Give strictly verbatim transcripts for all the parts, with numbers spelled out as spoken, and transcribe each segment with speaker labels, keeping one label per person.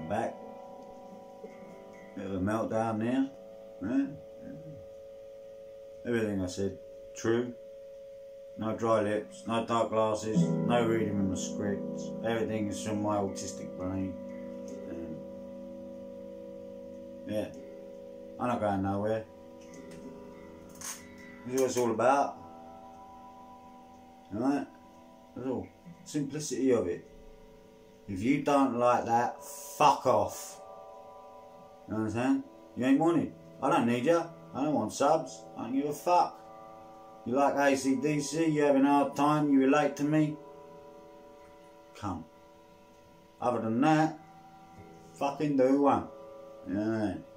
Speaker 1: I'm back. Bit of a meltdown now. Yeah. Everything I said, true. No dry lips, no dark glasses, no reading of my scripts. Everything is from my autistic brain. And yeah, I'm not going nowhere. This is what it's all about. Alright? That's all. Simplicity of it. If you don't like that, fuck off. You understand? You ain't wanted. I don't need you. I don't want subs. I don't give a fuck. You like A C D C, you having a hard time, you relate to me? Come. Other than that, fucking do one. You know what I mean?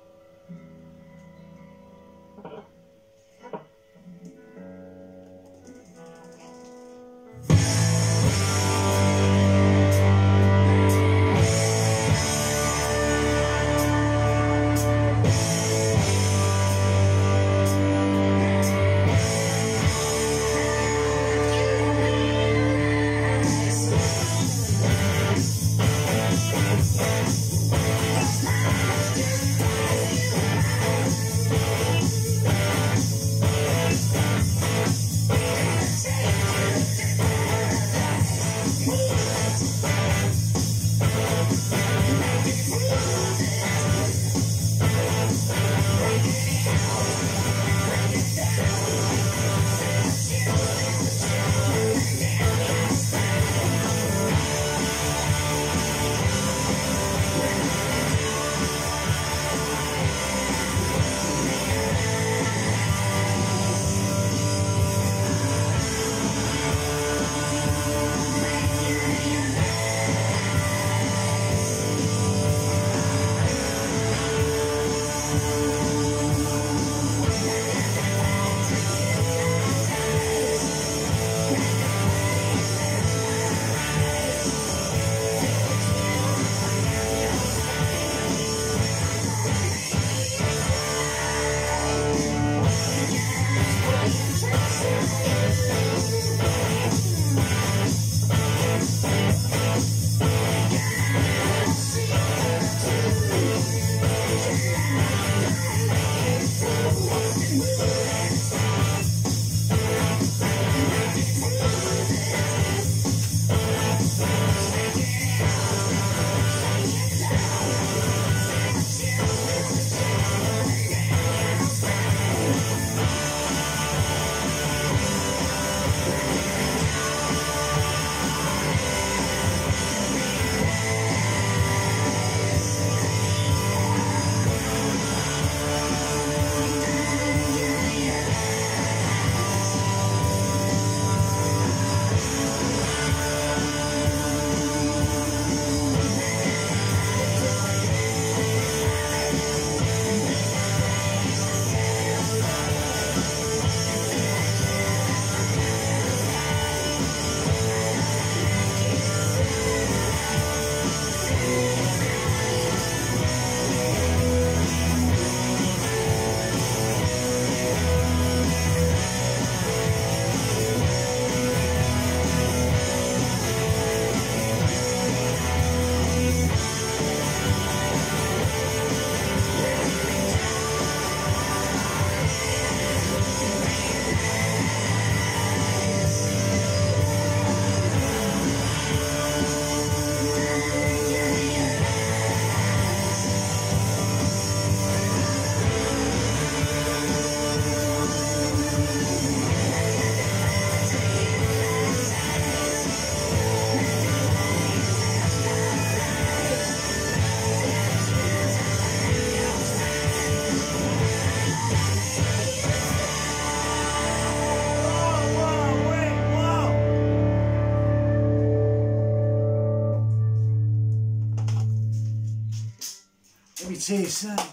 Speaker 1: Let me tell you something,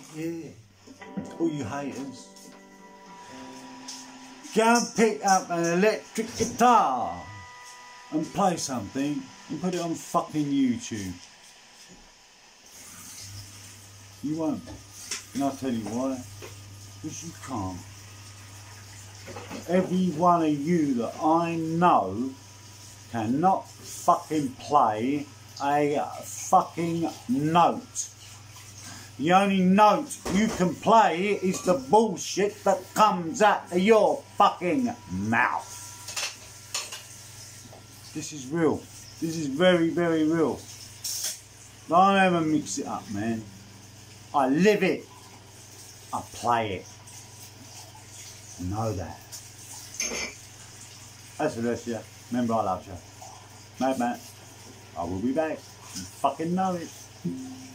Speaker 1: yeah. All you haters. Go and pick up an electric guitar and play something and put it on fucking YouTube. You won't. And I'll tell you why. Because you can't. Every one of you that I know cannot fucking play a fucking note. The only note you can play is the bullshit that comes out of your fucking mouth. This is real. This is very, very real. Don't ever mix it up, man. I live it. I play it. Know that. That's the rest of you. Remember, I love you. Mad man. I will be back. You fucking know it.